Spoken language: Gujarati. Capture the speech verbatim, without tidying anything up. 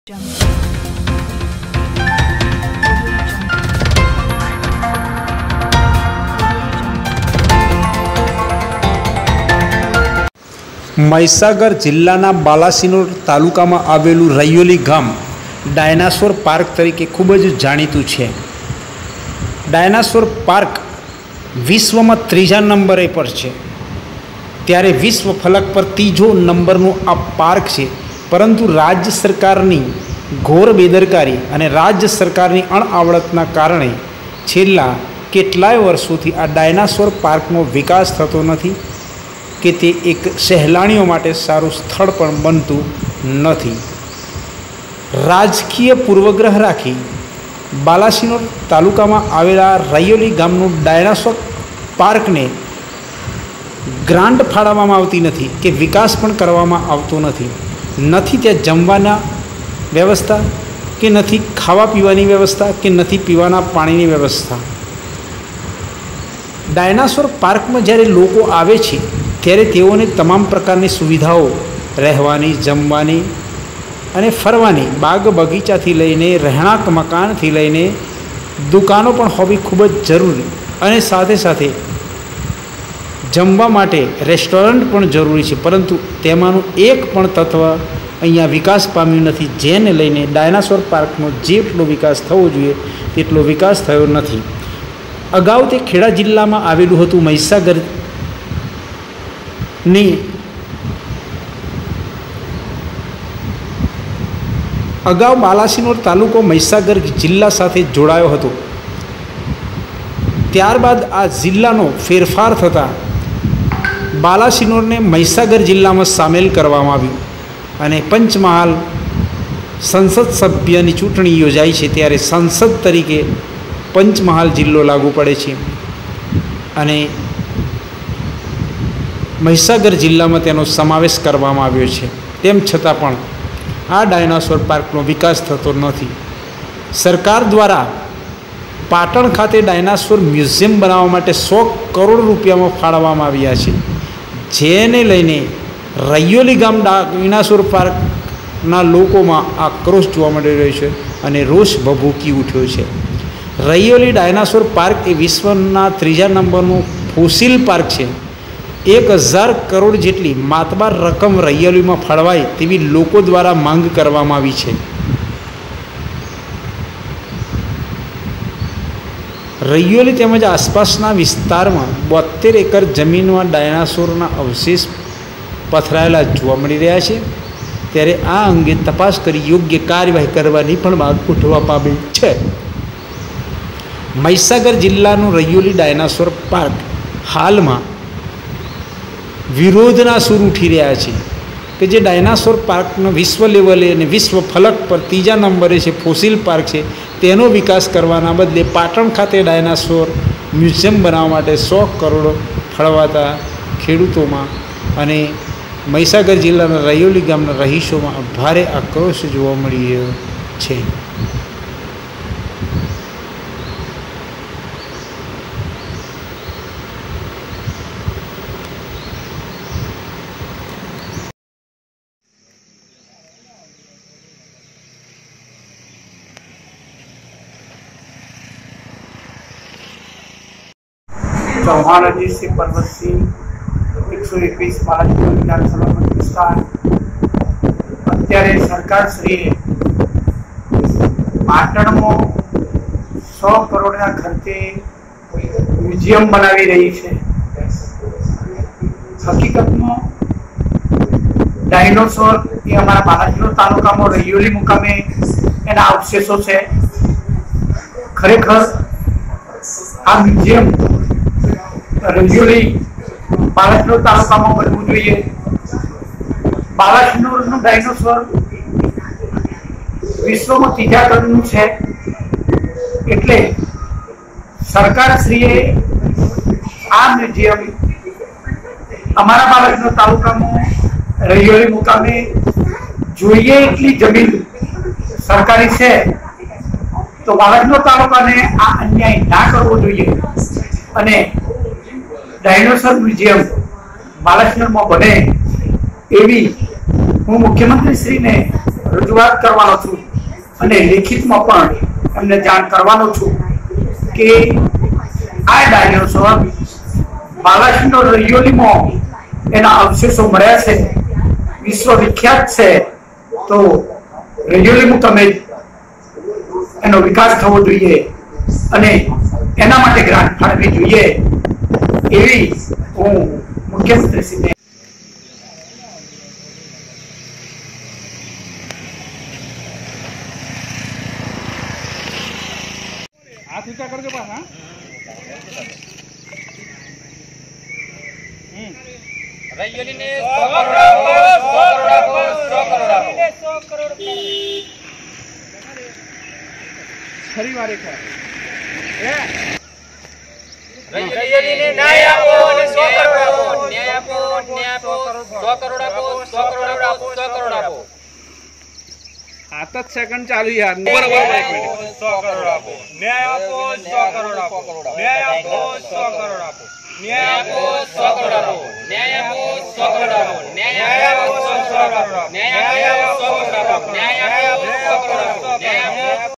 મહીસાગર જિલ્લાના બાલાસિનોર તાલુકામાં આવેલું રૈયોલી ગામ ડાયનાસોર પાર્ક તરીકે ખૂબ જ જાણીતું છે। ડાયનાસોર પાર્ક વિશ્વમાં ત્રીજા નંબરે પર છે, ત્યારે વિશ્વ ફલક પર ત્રીજો નંબરનું આ પાર્ક છે। પરંતુ રાજ્ય સરકારની ઘોર બેદરકારી અને રાજ્ય સરકારની અણઆવડતના કારણે છેલ્લા કેટલાય વર્ષોથી આ ડાયનાસોર પાર્કનો વિકાસ થતો નથી કે તે એક સહેલાણીઓ માટે સારું સ્થળ પણ બનતું નથી। રાજકીય પૂર્વગ્રહ રાખી બાલાસિનોર તાલુકામાં આવેલા રૈયોલી ગામનું ડાયનાસોર પાર્કને ગ્રાન્ટ ફાળવવામાં આવતી નથી કે વિકાસ પણ કરવામાં આવતો નથી। નથી ત્યાં જમવાના વ્યવસ્થા કે નથી ખાવા પીવાની વ્યવસ્થા કે નથી પીવાના પાણીની વ્યવસ્થા। ડાયનાસોર પાર્કમાં જ્યારે લોકો આવે છે ત્યારે તેઓને તમામ પ્રકારની સુવિધાઓ રહેવાની, જમવાની અને ફરવાની, બાગ બગીચાથી લઈને રહેણાંક મકાનથી લઈને દુકાનો પણ હોવી ખૂબ જ જરૂરી, અને સાથે સાથે જમવા માટે રેસ્ટોરન્ટ પણ જરૂરી છે। પરંતુ તેમાંનું એક પણ તત્વ અહીંયા વિકાસ પામ્યું નથી, જેને લઈને ડાયનાસોર પાર્કનો જેટલો વિકાસ થવો જોઈએ તેટલો વિકાસ થયો નથી। અગાઉ તે ખેડા જિલ્લામાં આવેલું હતું। મહીસાગરની અગાઉ બાલાસિનોર તાલુકો મહીસાગર જિલ્લા સાથે જોડાયો હતો। ત્યારબાદ આ જિલ્લાનો ફેરફાર થતાં બાલાસિનોરને મહીસાગર જિલ્લામાં સામેલ કરવામાં આવ્યું અને પંચમહાલ સંસદ સભ્યની ચૂંટણી યોજાઈ છે ત્યારે સંસદ તરીકે પંચમહાલ જિલ્લો લાગુ પડે છે અને મહીસાગર જિલ્લામાં તેનો સમાવેશ કરવામાં આવ્યો છે। તેમ છતાં પણ આ ડાયનાસોર પાર્કનો વિકાસ થતો નથી। સરકાર દ્વારા પાટણ ખાતે ડાયનાસોર મ્યુઝિયમ બનાવવા માટે સો કરોડ રૂપિયામાં ફાળવવામાં આવ્યા છે, જેને લઈને રૈયોલી ગામ ડાયનાસોર પાર્કના લોકોમાં આક્રોશ જોવા મળી રહ્યો છે અને રોષ ભભૂકી ઉઠ્યો છે। રૈયોલી ડાયનાસોર પાર્ક એ વિશ્વના ત્રીજા નંબરનું ફોસિલ પાર્ક છે। એક હજાર કરોડ જેટલી માતબાર રકમ રૈયોલીમાં ફાળવાય તેવી લોકો દ્વારા માંગ કરવામાં આવી છે। રૈયોલી તેમજ આસપાસના વિસ્તારમાં બોતેર એકર જમીનમાં ડાયનાસોરના અવશેષ પથરાયેલા જોવા મળી રહ્યા છે, ત્યારે આ અંગે તપાસ કરી યોગ્ય કાર્યવાહી કરવાની પણ માંગ ઉઠવા પામી છે। મહીસાગર જિલ્લાનું રૈયોલી ડાયનાસોર પાર્ક હાલમાં વિરોધના સૂર ઉઠી રહ્યા છે કે જે ડાયનાસોર પાર્કનો વિશ્વ લેવલે અને વિશ્વ ફલક પર ત્રીજા નંબરે છે, ફોસિલ પાર્ક છે, તેનો વિકાસ કરવાના બદલે પાટણ ખાતે ડાયનાસોર મ્યુઝિયમ બનાવવા માટે સો કરોડ ફાળવાતા ખેડૂતોમાં અને મહીસાગર જિલ્લાના રૈયોલી ગામના રહીશોમાં ભારે આક્રોશ જોવા મળી રહ્યો છે। चौहान अजीत सिंह पर्वत सिंह एक सौ एकवीस बालासिनोर विधानसभा मत विस्तार। अत्यारे सरकार श्री पाटण में सौ करोड़ खर्चे म्यूजियम बनावी रही है। हकीकत में डायनासोर ये हमारा बालासिनोर तालुका में रैयोली मुकामे एना अवशेषों से खरेखर आ म्यूजियम रैयोली बालासिनोर तालुका में बनવું જોઈએ। બાલાસિનોરનું ડાયનાસોર વિશ્વમાં ત્રીજા ક્રમનું છે, એટલે સરકારશ્રીએ આ મ્યુઝિયમ અમારા બાલાસિનોર તાલુકામાં રૈયોલી મુકામે જોઈએ એટલી જમીન સરકારી છે, તો બાલાસિનોર તાલુકાને આ અન્યાય ના કરવો જોઈએ અને डायनासोर म्यूजियम बालासिनोर में बने एवी हूँ मुख्यमंत्री श्री ने રજૂઆત કરવાનો છું અને લેખિતમાં પણ એમને જાણ કરવાનો છું કે આ ડાયનોસોર બાલાસિનોર રૈયોલીમાં એના અવશેષો મળ્યા છે, વિશ્વ વિખ્યાત છે, તો રૈયોલીમાં તમે એનો વિકાસ થવો જોઈએ અને એના માટે ગ્રાન્ટ ફાળવવી જોઈએ એવી હું મુખ્યમંત્રીશ્રીને हाथ ऊंचा करके पास हाँ रैयोली ने सौ करोड़ आपको सौ करोड़ आपको सौ करोड़ आपको सौ करोड़ खरी वारे का रैयोली ने न्याय आपको और सौ करोड़ आपको न्याय आपको न्याय आपको सौ करोड़ आपको सौ करोड़ आपको सौ करोड़ आपको आताच सेकंड चालू यार बरोबर एक मिनिट सौ करोड़ आपको न्याय आपको सौ करोड़ आपको न्याय आपको सौ करोड़ आपको न्याय आपको सौ करोड़ आपको न्याय आपको सौ करोड़ आपको न्याय